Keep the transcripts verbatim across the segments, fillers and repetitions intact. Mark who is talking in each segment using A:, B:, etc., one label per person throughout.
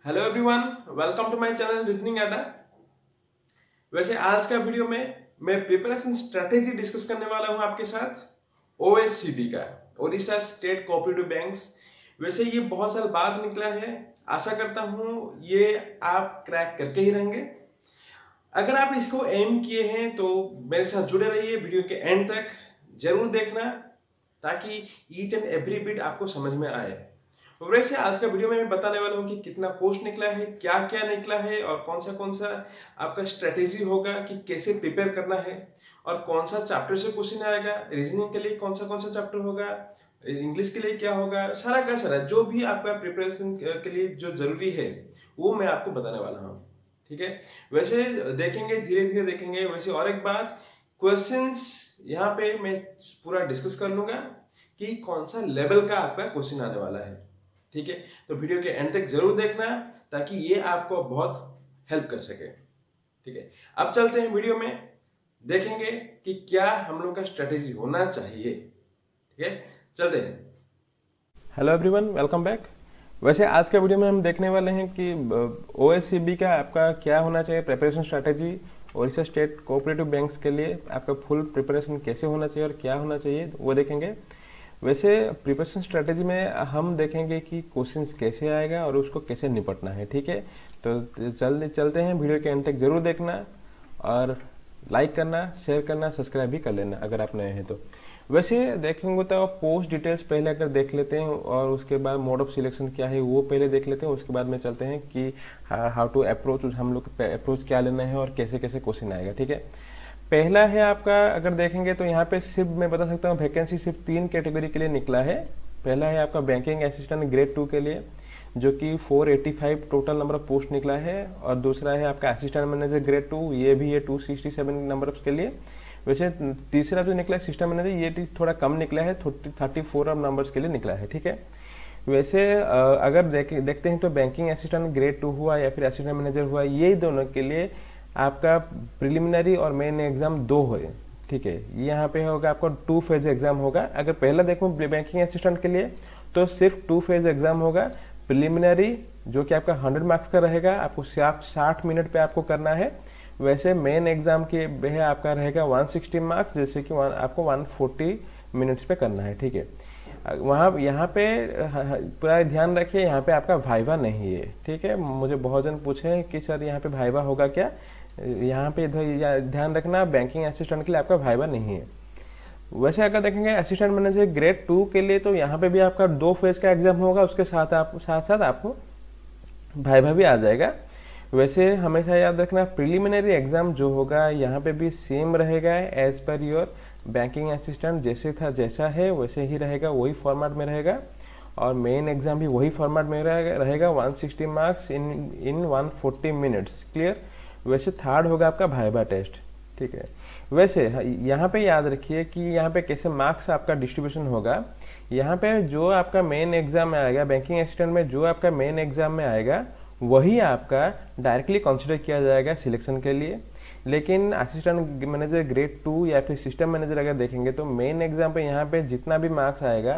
A: Hello everyone, welcome to my channel reasoning Adda. वैसे आज का वीडियो में मैं प्रिपरेशन स्ट्रेटेजी डिस्कस करने वाला हूं आपके साथ ओएससीबी का, ओडिशा स्टेट कोऑपरेटिव बैंक्स। वैसे ये बहुत साल बाद निकला है, आशा करता हूं ये आप क्रैक करके ही रहेंगे। अगर आप इसको एम किए हैं तो मेरे साथ जुड़े रहिए, वीडियो के एंड तक जरूर देखना ताकि ईच एंड एवरी बिट आपको समझ में आए। वैसे आज का वीडियो में मैं बताने वाला हूँ कि कितना पोस्ट निकला है, क्या क्या निकला है और कौन सा कौन सा आपका स्ट्रेटेजी होगा कि कैसे प्रिपेयर करना है और कौन सा चैप्टर से क्वेश्चन आएगा, रीजनिंग के लिए कौन सा कौन सा चैप्टर होगा, इंग्लिश के लिए क्या होगा, सारा का सारा जो भी आपका प्रिपरेशन के लिए जो जरूरी है वो मैं आपको बताने वाला हूँ। ठीक है, वैसे देखेंगे, धीरे धीरे देखेंगे। वैसे और एक बात, क्वेश्चंस यहाँ पे मैं पूरा डिस्कस कर लूंगा कि कौन सा लेवल का आपका क्वेश्चन आने वाला है। ठीक है, तो वीडियो के एंड तक जरूर देखना ताकि ये आपको बहुत हेल्प कर सके। ठीक है, अब चलते हैं वीडियो में, देखेंगे कि क्या हम लोग का स्ट्रेटेजी होना चाहिए। ठीक है, चलते हैं।
B: Hello everyone, welcome back. वैसे आज के वीडियो में हम देखने वाले हैं कि ओएससीबी का आपका क्या होना चाहिए preparation strategy, Odisha state cooperative banks के लिए आपका फुल प्रिपरेशन कैसे होना चाहिए और क्या होना चाहिए वो देखेंगे। वैसे प्रिपरेशन स्ट्रेटेजी में हम देखेंगे कि क्वेश्चंस कैसे आएगा और उसको कैसे निपटना है। ठीक है, तो चल चलते हैं, वीडियो के अंत तक जरूर देखना और लाइक करना, शेयर करना, सब्सक्राइब भी कर लेना अगर आप नए हैं तो। वैसे देखेंगे तो पोस्ट डिटेल्स पहले अगर देख लेते हैं और उसके बाद मोड ऑफ सिलेक्शन क्या है वो पहले देख लेते हैं। उसके बाद में चलते हैं कि हाउ टू अप्रोच, हम लोग अप्रोच क्या लेना है और कैसे कैसे क्वेश्चन आएगा। ठीक है, पहला है आपका, अगर देखेंगे तो यहाँ पे सिर्फ मैं बता सकता हूँ वैकेंसी सिर्फ तीन कैटेगरी के लिए निकला है। पहला है आपका बैंकिंग असिस्टेंट ग्रेड टू के लिए जो कि चार सौ पचासी टोटल नंबर ऑफ पोस्ट निकला है, और दूसरा है आपका असिस्टेंट मैनेजर ग्रेड टू, ये भी है दो सौ सड़सठ नंबर के लिए। वैसे तीसरा जो निकला है सिस्टम मैनेजर, ये थोड़ा कम निकला है, चौंतीस नंबर्स के लिए निकला है। ठीक है, वैसे अगर देख, देखते हैं तो बैंकिंग असिस्टेंट ग्रेड टू हुआ या फिर असिस्टेंट मैनेजर हुआ, ये दोनों के लिए आपका प्रिलिमिनरी और मेन एग्जाम दो हो। ठीक है, यहाँ पे होगा आपको टू फेज एग्जाम होगा। अगर पहला देखो बैंकिंग असिस्टेंट के लिए तो सिर्फ टू फेज एग्जाम होगा। प्रिलिमिनरी जो कि आपका हंड्रेड मार्क्स का रहेगा, आपको साठ मिनट पे आपको करना है। वैसे मेन एग्जाम के है आपका रहेगा एक सौ साठ मार्क्स, जैसे कि आपको एक सौ चालीस मिनट्स पे करना है। ठीक है, वहाँ यहाँ पे पूरा ध्यान रखिए, यहाँ पे आपका भाइवा नहीं है। ठीक है, मुझे बहुत जन पूछे कि सर यहाँ पे भाइवा होगा क्या, यहाँ पे ध्यान रखना, बैंकिंग असिस्टेंट के लिए आपका भाइवा नहीं है। वैसे अगर देखेंगे असिस्टेंट मैनेजर ग्रेड टू के लिए तो यहाँ पे भी आपका दो फेज का एग्जाम होगा, उसके साथ आप साथ साथ आपको भाइवा भी आ जाएगा। वैसे हमेशा याद रखना प्रिलिमिनरी एग्जाम जो होगा यहाँ पे भी सेम रहेगा as per your banking assistant, जैसे था जैसा है वैसे ही रहेगा, वही फॉर्मेट में रहेगा। और मेन एग्जाम भी वही फॉर्मेट में रहेगा, एक सौ साठ मार्क्स इन इन एक सौ चालीस मिनट्स। क्लियर। वैसे थर्ड होगा आपका भाइबा टेस्ट। ठीक है, वैसे यहाँ पे याद रखिए कि यहाँ पे कैसे मार्क्स आपका डिस्ट्रीब्यूशन होगा। यहाँ पे जो आपका मेन एग्जाम में आएगा बैंकिंग असिस्टेंट में, जो आपका मेन एग्जाम में आएगा वही आपका डायरेक्टली कंसिडर किया जाएगा सिलेक्शन के लिए। लेकिन असिस्टेंट मैनेजर ग्रेड टू या फिर सिस्टम मैनेजर अगर देखेंगे तो मेन एग्जाम पे यहाँ पे जितना भी मार्क्स आएगा,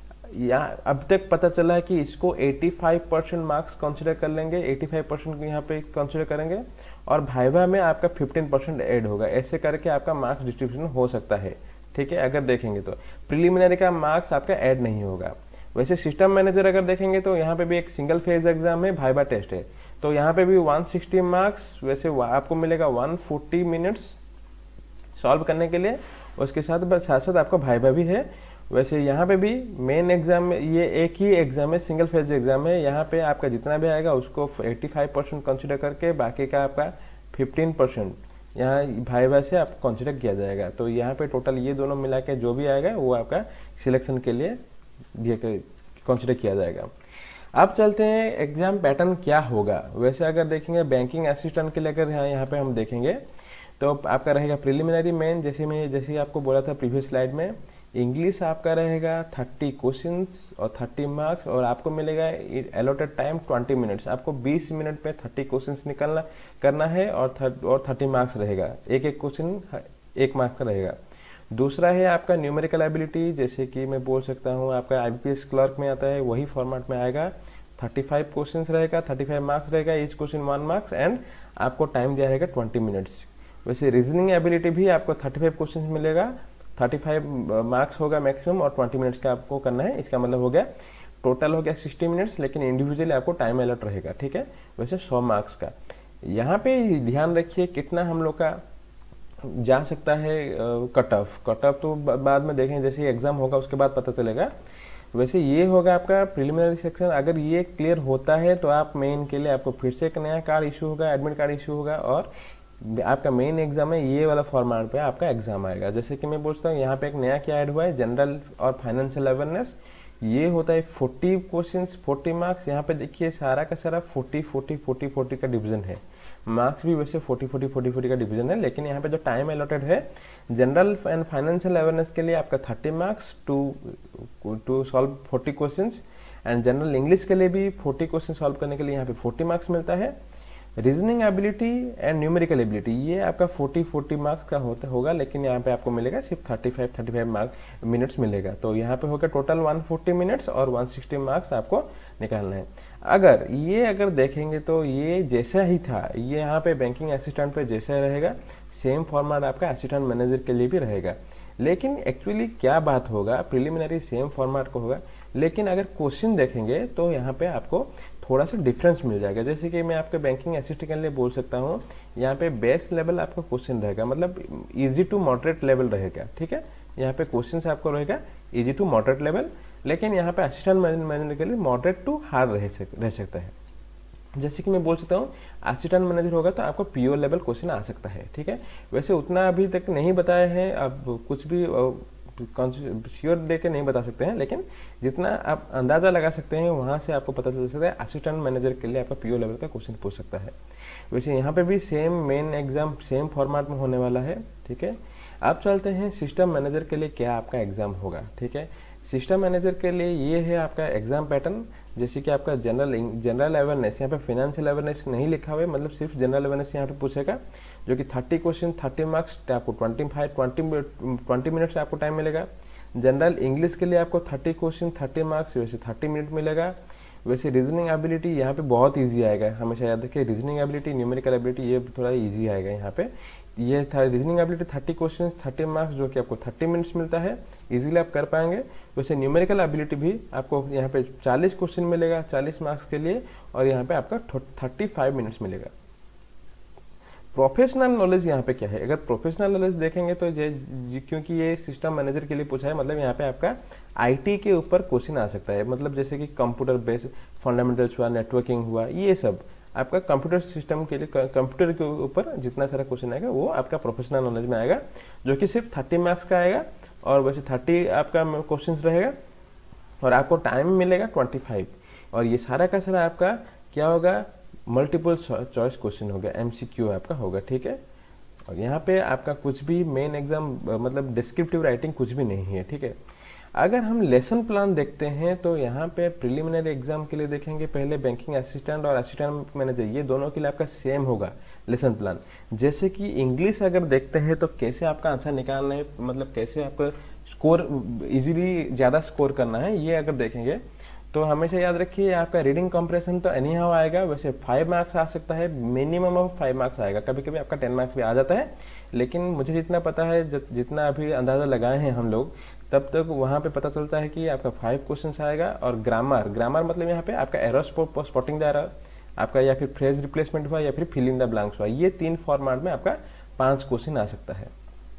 B: यहाँ अब तक पता चला है कि इसको पचासी परसेंट मार्क्स कंसिडर कर लेंगे, पचासी परसेंट यहाँ पे कंसिडर करेंगे और भाइवा में आपका पंद्रह परसेंट ऐड होगा। ऐसे करके आपका मार्क्स डिस्ट्रीब्यूशन हो सकता है। ठीक है, अगर देखेंगे तो प्रिलिमिनरी का मार्क्स आपका ऐड नहीं होगा। वैसे सिस्टम मैनेजर अगर देखेंगे तो यहाँ पे भी एक सिंगल फेज एग्जाम है, भाइवा टेस्ट है, तो यहाँ पे भी एक सौ साठ मार्क्स, वैसे आपको मिलेगा एक सौ चालीस मिनट्स सॉल्व करने के लिए। उसके साथ साथ साथ आपका भाइवा भी है। वैसे यहाँ पे भी मेन एग्जाम में ये एक ही एग्जाम है, सिंगल फेज एग्जाम है। यहाँ पे आपका जितना भी आएगा उसको पचासी परसेंट कंसिडर करके बाकी का आपका पंद्रह परसेंट यहाँ भाइवा से आपको कंसिडर किया जाएगा। तो यहाँ पे टोटल ये दोनों मिला के जो भी आएगा वो आपका सिलेक्शन के लिए कंसिडर किया जाएगा। अब चलते हैं एग्जाम पैटर्न क्या होगा। वैसे अगर देखेंगे बैंकिंग असिस्टेंट के लिए अगर यहाँ यहाँ पे हम देखेंगे तो आपका रहेगा प्रिलिमिनरी मेन, जैसे मैं जैसे आपको बोला था प्रीवियस स्लाइड में, इंग्लिश आपका रहेगा तीस क्वेश्चंस और तीस मार्क्स, और आपको मिलेगा अलॉटेड टाइम बीस मिनट्स। आपको बीस मिनट पे तीस क्वेश्चंस निकालना करना है और और तीस मार्क्स रहेगा, एक एक क्वेश्चन एक मार्क्स का रहेगा। दूसरा है आपका न्यूमेरिकल एबिलिटी, जैसे कि मैं बोल सकता हूँ आपका आईबीपीएस क्लर्क में आता है वही फॉर्मेट में आएगा, थर्टी फाइव क्वेश्चन रहेगा, थर्टी फाइव मार्क्स रहेगा, each question one marks and आपको टाइम दिया रहेगा ट्वेंटी मिनट्स। वैसे रीजनिंग एबिलिटी भी आपको थर्टी फाइव क्वेश्चन मिलेगा, थर्टी फाइव मार्क्स होगा मैक्सिमम और ट्वेंटी मिनट्स का आपको करना है। इसका मतलब हो गया टोटल हो गया सिक्सटी मिनट्स, लेकिन इंडिविजुअली आपको टाइम अलॉट रहेगा, ठीक है। वैसे सौ मार्क्स का यहाँ पे ध्यान रखिए कितना हम लोग का जा सकता है कट ऑफ। कट ऑफ तो बाद में देखें, जैसे एग्जाम होगा उसके बाद पता चलेगा। वैसे ये होगा आपका प्रिलिमिनरी सेक्शन। अगर ये क्लियर होता है तो आप मेन के लिए आपको फिर से एक नया कार्ड इशू होगा, एडमिट कार्ड इशू होगा और आपका मेन एग्जाम है ये वाला फॉर्मेट पे आपका एग्जाम आएगा। जैसे कि मैं बोलता हूँ यहाँ पे एक नया क्या ऐड हुआ है, जनरल और फाइनेंशियल अवेयरनेस। ये होता है फोर्टी क्वेश्चंस फोर्टी मार्क्स। यहाँ पे देखिए सारा का सारा फोर्टी फोर्टी फोर्टी फोर्टी का डिवीजन है। मार्क्स भी वैसे फोर्टी फोर्टी फोर्टी फोर्टी का डिवीजन है, लेकिन यहाँ पे जो टाइम अलॉटेड है जनरल एंड फाइनेंशियल अवेयरनेस के लिए आपका thirty marks to to solve forty questions and general English के लिए भी फोर्टी क्वेश्चन सॉल्व करने के लिए यहाँ पे फोर्टी मार्क्स मिलता है। Reasoning ability and numerical ability ये आपका फोर्टी फोर्टी मार्क्स का होता होगा, लेकिन यहाँ पे आपको मिलेगा सिर्फ thirty five thirty five marks minutes मिलेगा। तो यहाँ पे होगा टोटल वन फोर्टी मिनट्स और वन सिक्सटी मार्क्स आपको निकालना है। अगर ये अगर देखेंगे तो ये जैसा ही था, ये यहाँ पे बैंकिंग असिस्टेंट पे जैसा रहेगा, सेम फॉर्मेट आपका असिस्टेंट मैनेजर के लिए भी रहेगा। लेकिन एक्चुअली क्या बात होगा, प्रिलिमिनरी सेम फॉर्मेट को होगा, लेकिन अगर क्वेश्चन देखेंगे तो यहाँ पे आपको थोड़ा सा डिफरेंस मिल जाएगा। जैसे कि मैं आपके बैंकिंग असिस्टेंट के लिए बोल सकता हूँ, यहाँ पे बेस लेवल आपका क्वेश्चन रहेगा, मतलब इजी टू मॉडरेट लेवल रहेगा, ठीक है। यहाँ पे क्वेश्चन आपको रहेगा इजी टू मॉडरेट लेवल, लेकिन यहाँ पे असिस्टेंट मैनेजर के लिए मॉडरेट टू हार्ड रह, सक, रह सकता है। जैसे कि मैं बोल सकता हूँ असिस्टेंट मैनेजर होगा तो आपको पीओ लेवल क्वेश्चन आ सकता है, ठीक है। वैसे उतना अभी तक नहीं बताया है, अब कुछ भी श्योर दे के नहीं बता सकते हैं, लेकिन जितना आप अंदाजा लगा सकते हैं वहां से आपको पता चल सकता है असिस्टेंट मैनेजर के लिए आपका पीओ लेवल का क्वेश्चन पूछ सकता है। वैसे यहाँ पे भी same main exam same format में होने वाला है, ठीक है। आप चलते हैं सिस्टम मैनेजर के लिए क्या आपका एग्जाम होगा, ठीक है। सिस्टम मैनेजर के लिए ये है आपका एग्जाम पैटर्न। जैसे कि आपका जनरल जनरल अवेयरनेस, यहाँ पे फाइनेंशियल अवेयरनेस नहीं लिखा हुआ है, मतलब सिर्फ जनरल अवेयरनेस यहाँ पे पूछेगा, जो कि थर्टी क्वेश्चन थर्टी मार्क्स आपको twenty five twenty twenty minute से आपको टाइम मिलेगा। जनरल इंग्लिश के लिए आपको थर्टी क्वेश्चन थर्टी मार्क्स वैसे थर्टी मिनट मिलेगा। वैसे रीजनिंग एबिलिटी यहाँ पे बहुत ईजी आएगा, हमेशा याद रखिए रीजनिंग एबिलिटी न्यूमेरिकल एबिलिटी ये थोड़ा ईजी आएगा। यहाँ पे ये था reasoning ability thirty question thirty marks, जो कि आपको थर्टी मिनट्स मिलता है, इजीली आप कर पाएंगे। वैसे न्यूमेरिकल एबिलिटी भी आपको यहाँ पे चालीस क्वेश्चन मिलेगा चालीस मार्क्स के लिए, और यहाँ पे आपका थर्टी फाइव मिनट्स मिलेगा। प्रोफेशनल नॉलेज यहाँ पे क्या है, अगर प्रोफेशनल नॉलेज देखेंगे तो क्योंकि ये सिस्टम मैनेजर के लिए पूछा है, मतलब यहाँ पे आपका आईटी के ऊपर क्वेश्चन आ सकता है, मतलब जैसे कि कंप्यूटर बेस्ड फंडामेंटल्स हुआ, नेटवर्किंग हुआ, ये सब आपका कंप्यूटर सिस्टम के लिए कंप्यूटर के ऊपर जितना सारा क्वेश्चन आएगा वो आपका प्रोफेशनल नॉलेज में आएगा, जो कि सिर्फ थर्टी मार्क्स का आएगा। और वैसे थर्टी आपका क्वेश्चन रहेगा और आपको टाइम मिलेगा ट्वेंटी फाइव, और ये सारा का सारा आपका क्या होगा, मल्टीपल चॉइस क्वेश्चन होगा, एमसीक्यू आपका होगा, ठीक है। और यहाँ पे आपका कुछ भी मेन एग्जाम मतलब डिस्क्रिप्टिव राइटिंग कुछ भी नहीं है, ठीक है। अगर हम लेसन प्लान देखते हैं तो यहाँ पे प्रिलिमिनरी एग्जाम के लिए देखेंगे पहले बैंकिंग असिस्टेंट और असिस्टेंट मैनेजर, ये दोनों के लिए आपका सेम होगा लेसन प्लान। जैसे कि इंग्लिश अगर देखते हैं तो कैसे आपका आंसर निकालना है, मतलब कैसे आपका स्कोर इजीली ज़्यादा स्कोर करना है, ये अगर देखेंगे तो हमेशा याद रखिए आपका रीडिंग कंप्रेशन तो एनी हाउ आएगा। वैसे फाइव मार्क्स आ सकता है, मिनिमम ऑफ फाइव मार्क्स आएगा, कभी कभी आपका टेन मार्क्स भी आ जाता है, लेकिन मुझे जितना पता है, जितना अभी अंदाजा लगाए हैं हम लोग, तब तक वहाँ पे पता चलता है कि आपका फाइव क्वेश्चंस आएगा। और ग्रामर ग्रामर मतलब यहाँ पे आपका एरर स्पॉटिंग द एरर आपका, या फिर फ्रेज रिप्लेसमेंट हुआ, या फिर फिल इन द ब्लैंक्स हुआ, ये तीन फॉर्मेट में आपका पांच क्वेश्चन आ सकता है।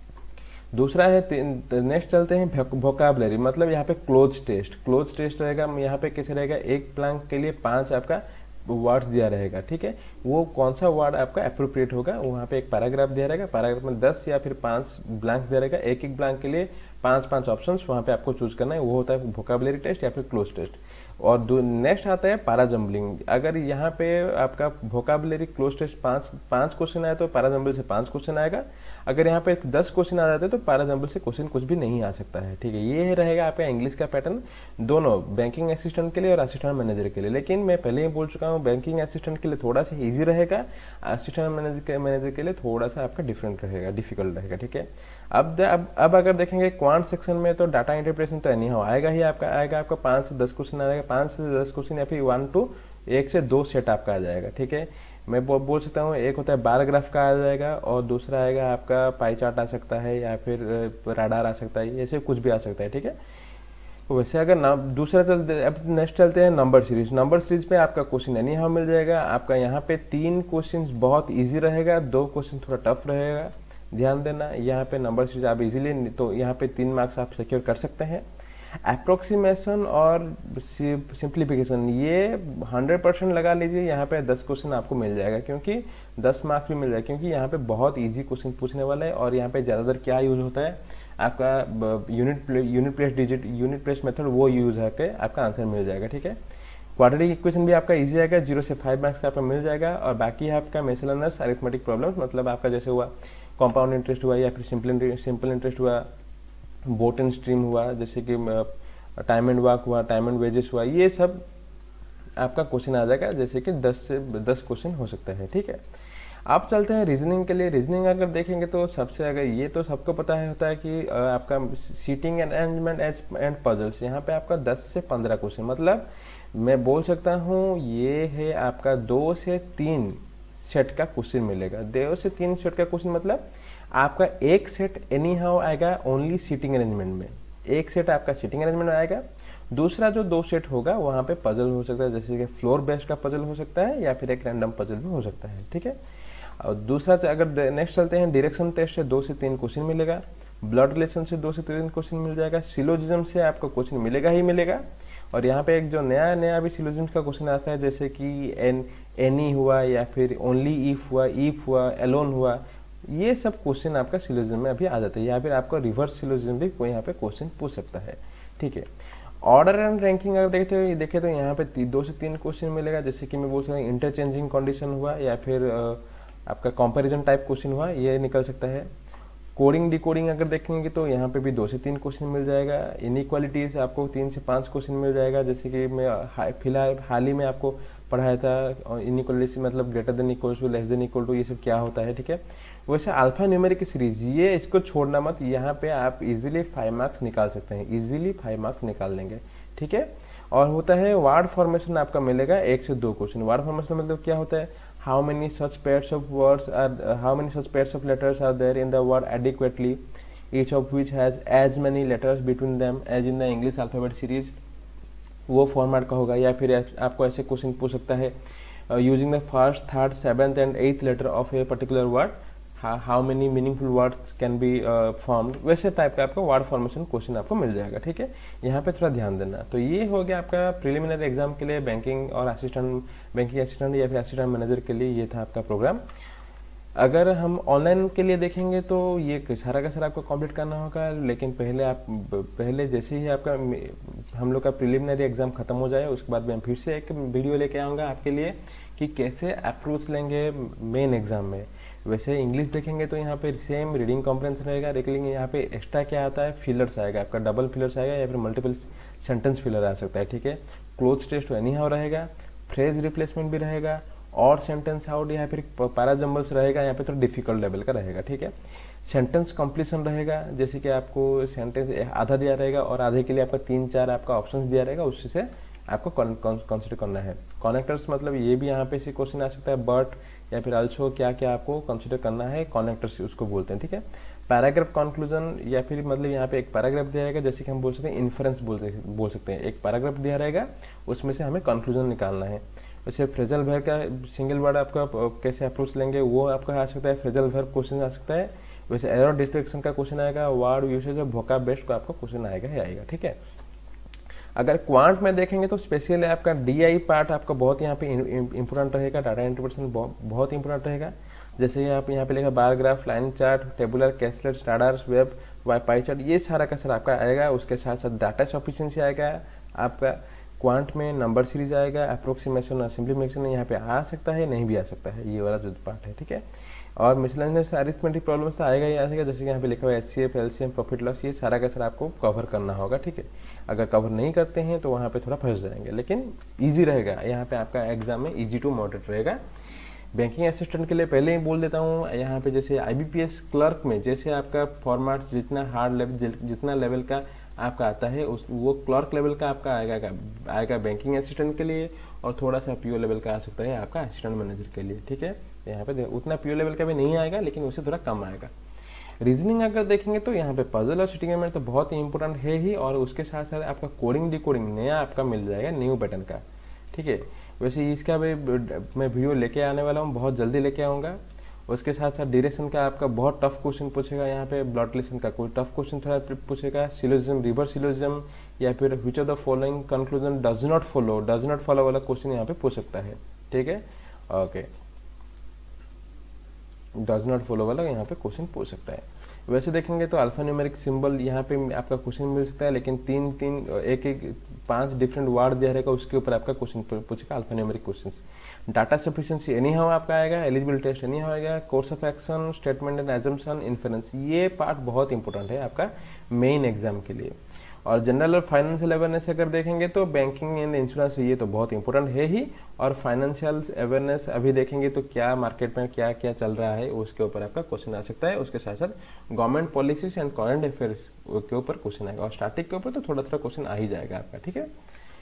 B: दूसरा है, नेक्स्ट चलते हैं वोकैबुलरी, मतलब यहाँ पे क्लोज टेस्ट क्लोज टेस्ट रहेगा। यहाँ पे कैसे रहेगा, एक ब्लैंक के लिए पांच आपका वर्ड्स दिया रहेगा, ठीक है। वो कौन सा वर्ड आपका अप्रोप्रिएट होगा, वहाँ पे एक पैराग्राफ दिया रहेगा, पैराग्राफ में दस या फिर पांच ब्लैंक दिया रहेगा, एक एक ब्लैंक के लिए पांच पांच ऑप्शंस वहाँ पे आपको चूज करना है, वो होता है वोकैबुलरी टेस्ट या फिर क्लोज टेस्ट। और नेक्स्ट आता है पैराजम्बलिंग। अगर यहाँ पे आपका वोकैबुलरी क्लोज टेस्ट पांच पांच क्वेश्चन आया तो पैराजम्बल से पांच क्वेश्चन आएगा। अगर यहाँ पे दस क्वेश्चन आ जाते हैं तो पैराजम्बल से क्वेश्चन कुछ भी नहीं आ सकता है, ठीक है। ये रहेगा आपका इंग्लिश का पैटर्न, दोनों बैंकिंग असिस्टेंट के लिए और असिस्टेंट मैनेजर के लिए। लेकिन मैं पहले ही बोल चुका हूँ, बैंकिंग असिस्टेंट के लिए थोड़ा सा ईजी रहेगा, असिस्टेंट मैनेजर मैनेजर के लिए थोड़ा सा आपका डिफरेंट रहेगा, डिफिकल्ट रहेगा, ठीक है। अब अब अब अगर देखेंगे क्वांट क्वांट सेक्शन में तो डाटा इंटरप्रिटेशन तो एनी हाउ आएगा ही, आपका आएगा आपका पाँच से दस क्वेश्चन आ जाएगा, पाँच से दस क्वेश्चन या फिर वन टू एक से दो सेट आपका आ जाएगा, ठीक है। मैं बोल सकता हूँ एक होता है बार ग्राफ का आ जाएगा और दूसरा आएगा आपका पाई चार्ट आ सकता है या फिर राडार आ सकता है, ऐसे कुछ भी आ सकता है, ठीक है। वैसे अगर ना दूसरा चलते अब नेक्स्ट चलते हैं नंबर सीरीज। नंबर सीरीज पे आपका क्वेश्चन एनी हाउ मिल जाएगा आपका। यहाँ पे तीन क्वेश्चन बहुत इजी रहेगा, दो क्वेश्चन थोड़ा टफ रहेगा, ध्यान देना। यहाँ पे नंबर सीरीज आप इजीली तो यहाँ पे तीन मार्क्स आप सिक्योर कर सकते हैं। अप्रोक्सीमेशन और सिंप्लीफिकेशन ये हंड्रेड परसेंट लगा लीजिए, यहाँ पे दस क्वेश्चन आपको मिल जाएगा, क्योंकि दस मार्क्स भी मिल जाएगा, क्योंकि यहाँ पे बहुत इजी क्वेश्चन पूछने वाला है। और यहाँ पे ज़्यादातर क्या यूज होता है आपका unit unit place digit unit place method, वो यूज है आपका आंसर मिल जाएगा, ठीक है। क्वाड्रेटिक इक्वेशन भी आपका इजी आएगा, जीरो से फाइव मार्क्स का आपका मिल जाएगा। और बाकी है आपका मिसलेनियस अरिथमेटिक प्रॉब्लम्स, मतलब आपका जैसे हुआ कॉम्पाउंड इंटरेस्ट हुआ या फिर सिंपल सिंपल इंटरेस्ट हुआ, बोट एंड स्ट्रीम हुआ, जैसे कि टाइम एंड वर्क हुआ, टाइम एंड वेजेस हुआ, ये सब आपका क्वेश्चन आ जाएगा, जैसे कि दस से दस क्वेश्चन हो सकता है, ठीक है। आप चलते हैं रीजनिंग के लिए। रीजनिंग अगर देखेंगे तो सबसे अगर ये तो सबको पता है होता है कि आपका सीटिंग अरेंजमेंट एंड पजल्स, यहाँ पे आपका दस से पंद्रह क्वेश्चन, मतलब मैं बोल सकता हूँ ये है आपका दो से तीन सेट का क्वेश्चन मिलेगा। दो से तीन सेट का क्वेश्चन मतलब आपका एक सेट एनी हाउ आएगा ओनली सीटिंग अरेंजमेंट में, एक सेट आपका सीटिंग अरेंजमेंट में आएगा। दूसरा जो दो सेट होगा वहाँ पे पजल हो सकता है, जैसे कि फ्लोर बेस्ड का पजल हो सकता है या फिर एक रैंडम पजल भी हो सकता है, ठीक है। और दूसरा अगर नेक्स्ट चलते हैं, डायरेक्शन टेस्ट से दो से तीन क्वेश्चन मिलेगा, ब्लड रिलेशन से दो से तीन क्वेश्चन मिल जाएगा, सिलोजिज्म से आपको क्वेश्चन मिलेगा ही मिलेगा। और यहाँ पे एक जो नया नया भी सिलोजिज्म का क्वेश्चन आता है, जैसे कि एन एनी हुआ या फिर ओनली इफ हुआ, इफ हुआ, एलोन हुआ, ये सब क्वेश्चन आपका सिलोजिज्म में अभी आ जाता है, या फिर आपका रिवर्स सिलोजिज्म भी कोई यहाँ पे क्वेश्चन पूछ सकता है, ठीक है। ऑर्डर एंड रैंकिंग अगर देखते हो देखे तो यहाँ पे दो से तीन क्वेश्चन मिलेगा, जैसे कि मैं बोल सकता हूँ इंटरचेंजिंग कंडीशन हुआ या फिर आपका कंपैरिजन टाइप क्वेश्चन हुआ, ये निकल सकता है। कोडिंग डिकोडिंग अगर देखेंगे तो यहाँ पे भी दो से तीन क्वेश्चन मिल जाएगा। इनइक्वालिटीज आपको तीन से पाँच क्वेश्चन मिल जाएगा, जैसे कि मैं फिलहाल हाल ही में आपको पढ़ाया था इनइक्वालिटी मतलब greater than equal to, less than equal to, ये सब क्या होता है, ठीक है। वैसे अल्फा न्यूमेरिक सीरीज ये इसको छोड़ना मत, यहाँ पे आप इजीली फाइव मार्क्स निकाल सकते हैं, इजीली फाइव मार्क्स निकाल लेंगे, ठीक है। और होता है वर्ड फॉर्मेशन आपका मिलेगा एक से दो क्वेश्चन। वर्ड फॉर्मेशन मतलब क्या होता है, how many such pairs of words are uh, how many such pairs of letters are there in the word adequately, each of which has as many letters between them as in the English alphabet series, वो format का होगा। या फिर आपको ऐसे question पूछ सकता है using the first third seventh and eighth letter of a particular word how many meaningful words can be formed, वैसे टाइप का आपका वर्ड फॉर्मेशन क्वेश्चन आपको मिल जाएगा, ठीक है। यहाँ पे थोड़ा ध्यान देना। तो ये हो गया आपका प्रिलिमिनरी एग्जाम के लिए बैंकिंग और असिस्टेंट बैंकिंग असिस्टेंट या फिर असिस्टेंट मैनेजर के लिए ये था आपका प्रोग्राम। अगर हम ऑनलाइन के लिए देखेंगे तो ये सारा का सारा आपको कंप्लीट करना होगा, लेकिन पहले आप पहले जैसे ही आपका हम लोग का प्रिलिमिनरी एग्जाम खत्म हो जाए उसके बाद मैं फिर से एक वीडियो लेके आऊँगा आपके लिए कि कैसे अप्रोच लेंगे मेन एग्जाम में। वैसे इंग्लिश देखेंगे तो यहाँ पे सेम रीडिंग कॉम्प्रेंशन रहेगा, लेकिन यहाँ पे एक्स्ट्रा क्या आता है, फिलर्स आएगा, आपका डबल फिलर्स आएगा या फिर मल्टीपल सेंटेंस फिलर आ सकता है, ठीक है। क्लोज टेस्ट एनी हाउ रहेगा, फ्रेज रिप्लेसमेंट भी रहेगा, और सेंटेंस आउट या फिर पैराजम्बल्स रहेगा, यहाँ पे तो डिफिकल्ट लेवल का रहेगा, ठीक है। सेंटेंस कंप्लीशन रहेगा, जैसे कि आपको सेंटेंस आधा दिया रहेगा और आधे के लिए आपका तीन चार आपका ऑप्शन दिया रहेगा, उससे आपको कंसिडर करना है। कनेक्टर्स मतलब ये भी यहाँ पे से क्वेश्चन आ सकता है, बट या फिर अल्सो क्या क्या आपको कंसिडर करना है, कनेक्टर्स उसको बोलते हैं, ठीक है। पैराग्राफ कंक्लूजन या फिर मतलब यहाँ पे एक पैराग्राफ दिया रहेगा, जैसे कि हम बोल सकते हैं इन्फ्रेंस बोलते बोल सकते हैं, एक पैराग्राफ दिया रहेगा उसमें से हमें कंक्लूजन निकालना है। वैसे फ्रेजल वर्ब का सिंगल वर्ड आपका कैसे अप्रोच लेंगे वो आपका आ सकता है, फ्रेजल वर्ब क्वेश्चन आ सकता है। वैसे एरर डिटेक्शन का क्वेश्चन आएगा, वर्ड यूसेज और वोकैब बेस्ड का आपको क्वेश्चन आएगा ही आएगा, ठीक है। अगर क्वांट में देखेंगे तो स्पेशली आपका डीआई पार्ट आपका बहुत यहाँ पे इंपोर्टेंट रहेगा, डाटा इंटरप्रिटेशन बहुत इंपोर्टेंट रहेगा। जैसे आप यहाँ पे लिखा bar graph, line chart, tabular, caselet, radars, web, Y pie chart, ये सारा का सारा आपका आएगा। उसके साथ साथ डाटा सफिशिएंसी आएगा आपका क्वांट में, नंबर सीरीज आएगा, अप्रोक्सीमेशन और सिंप्लीफिकेशन यहाँ पे आ सकता है, नहीं भी आ सकता है, ये वाला जो पार्ट है, ठीक है। और मिसलेनियस अरिथमेटिक प्रॉब्लम्स तो आएगा ही आएगा, जैसे कि यहाँ पे लिखा हुआ है एचसीएफ, एलसीएम, प्रॉफिट लॉस, ये सारा का सारा आपको कवर करना होगा, ठीक है। अगर कवर नहीं करते हैं तो वहाँ पे थोड़ा फंस जाएंगे, लेकिन इजी रहेगा, यहाँ पे आपका एग्जाम में इजी टू मॉडरेट रहेगा। बैंकिंग असिस्टेंट के लिए पहले ही बोल देता हूँ, यहाँ पे जैसे आईबीपीएस क्लर्क में जैसे आपका फॉर्मेट जितना हार्ड लेवल जितना लेवल का आपका आता है उस वो क्लर्क लेवल का आपका आएगा आएगा बैंकिंग असिस्टेंट के लिए, और थोड़ा सा पीओ लेवल का आ सकता है आपका असिस्टेंट मैनेजर के लिए। ठीक है, यहाँ पे उतना पीओ लेवल का भी नहीं आएगा, लेकिन उससे थोड़ा कम आएगा। रीजनिंग अगर देखेंगे तो यहाँ पे पजल और सिटिंग में तो बहुत ही इंपॉर्टेंट है ही, और उसके साथ साथ आपका कोडिंग डिकोडिंग नया आपका मिल जाएगा न्यू पैटर्न का। ठीक है, वैसे इसका भी मैं वीडियो लेके आने वाला हूँ, बहुत जल्दी लेके आऊँगा। उसके साथ साथ ड्यूरेशन का आपका बहुत टफ क्वेश्चन पूछेगा, यहाँ पे ब्लड रिलेशन का कोई टफ क्वेश्चन थोड़ा पूछेगा, सिलोजिज्म रिवर्स सिलोजिज्म, या फिर which of the following conclusion does not follow does not follow वाला क्वेश्चन यहाँ पे पूछ सकता है। ठीक है, ओके, डज नॉट फॉलो वाला यहाँ पे क्वेश्चन पूछ सकता है। वैसे देखेंगे तो अल्फा न्यूमेरिक सिंबल यहाँ पे आपका क्वेश्चन मिल सकता है, लेकिन तीन तीन एक एक पांच डिफरेंट वर्ड दिया रहेगा, उसके ऊपर आपका क्वेश्चन पूछेगा alpha numeric question. Data sufficiency anyhow आपका आएगा, एलिजिबल टेस्ट एनी हाउ आएगा, course of action, statement and assumption, inference, ये पार्ट बहुत इंपॉर्टेंट है आपका मेन एग्जाम के लिए। और जनरल और फाइनेंशियल अवेयरनेस अगर देखेंगे तो बैंकिंग एंड इंश्योरेंस ये तो बहुत इंपॉर्टेंट है ही, और फाइनेंशियल अवेयरनेस अभी देखेंगे तो क्या मार्केट में क्या क्या चल रहा है उसके ऊपर आपका क्वेश्चन आ सकता है। उसके साथ साथ government policies and current affairs के ऊपर क्वेश्चन आएगा, और स्टैटिक के ऊपर तो थोड़ा थोड़ा क्वेश्चन आ ही जाएगा आपका। ठीक है,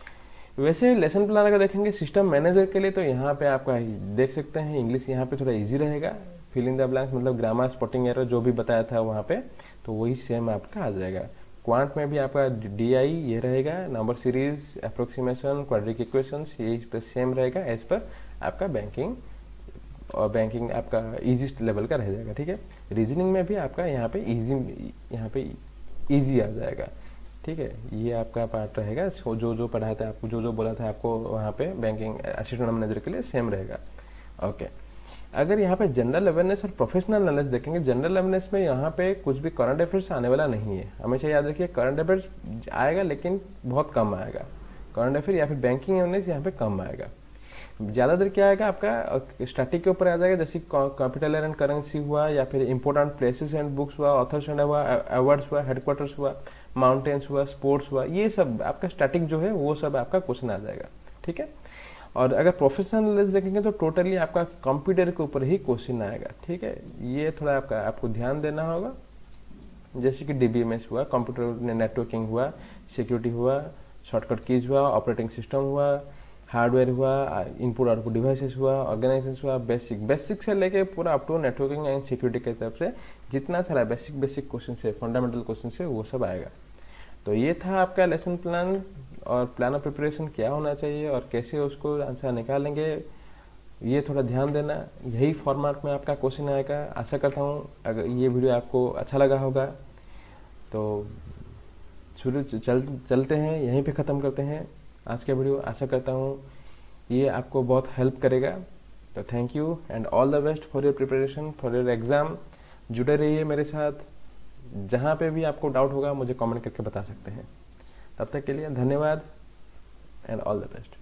B: वैसे लेसन प्लान अगर देखेंगे सिस्टम मैनेजर के लिए तो यहाँ पे आपका देख सकते हैं इंग्लिश यहाँ पे थोड़ा ईजी रहेगा, फिल इन द ब्लैंक्स मतलब ग्रामर स्पॉटिंग एरर जो भी बताया था वहाँ पे तो वही सेम आपका आ जाएगा। क्वांट में भी आपका डी आई ये रहेगा, number series, approximation, quadratic equations, ये इस पर सेम रहेगा एज पर आपका बैंकिंग, और बैंकिंग आपका इजी लेवल का रह जाएगा। ठीक है, रीजनिंग में भी आपका यहाँ पे इजी यहाँ पे इजी आ जाएगा। ठीक है, ये आपका पार्ट रहेगा, जो जो पढ़ाया था आपको, जो जो बोला था आपको वहाँ पे बैंकिंग असिस्टेंट मैनेजर के लिए सेम रहेगा। ओके, अगर यहाँ पे जनरल अवेयरनेस और प्रोफेशनल नॉलेज देखेंगे, जनरल अवेयरनेस में यहाँ पे कुछ भी करंट अफेयर्स आने वाला नहीं है, हमेशा याद रखिए करंट अफेयर्स आएगा लेकिन बहुत कम आएगा, करंट अफेयर या फिर बैंकिंग अवेयरनेस यहाँ पे कम आएगा। ज्यादातर क्या आएगा आपका स्टैटिक के ऊपर आ जाएगा, जैसे कैपिटल एंड करेंसी हुआ, या फिर इंपॉर्टेंट प्लेसेस एंड बुक्स हुआ, ऑथर्स एंड हुआ, अवार्ड्स हुआ, हेडक्वार्टर्स हुआ, माउंटेन्स हुआ, स्पोर्ट्स हुआ, ये सब आपका स्टैटिक जो है वो सब आपका क्वेश्चन आ जाएगा। ठीक है, और अगर प्रोफेशनल नॉलेज देखेंगे तो टोटली आपका कंप्यूटर के ऊपर ही क्वेश्चन आएगा। ठीक है, ये थोड़ा आपका आपको ध्यान देना होगा, जैसे कि डीबीएमएस हुआ, कंप्यूटर नेटवर्किंग हुआ, सिक्योरिटी हुआ, शॉर्टकट कीज हुआ, ऑपरेटिंग सिस्टम हुआ, हार्डवेयर हुआ, इनपुट आउटपुट डिवाइसेस हुआ, ऑर्गेनाइजेशन हुआ, बेसिक बेसिक से लेके पूरा up to networking and security की तरफ से जितना सारा बेसिक बेसिक क्वेश्चन है, फंडामेंटल क्वेश्चन है, वो सब आएगा। तो ये था आपका लेसन प्लान और प्लान ऑफ प्रिपरेशन क्या होना चाहिए और कैसे उसको आंसर निकालेंगे, ये थोड़ा ध्यान देना। यही फॉर्मेट में आपका क्वेश्चन आएगा। आशा करता हूँ अगर ये वीडियो आपको अच्छा लगा होगा। तो शुरू चल चलते हैं, यहीं पे ख़त्म करते हैं आज का वीडियो। आशा करता हूँ ये आपको बहुत हेल्प करेगा। तो thank you and all the best for your preparation for your exam. जुड़े रहिए मेरे साथ, जहाँ पे भी आपको डाउट होगा मुझे कमेंट करके बता सकते हैं। तब तक के लिए धन्यवाद एंड ऑल द बेस्ट।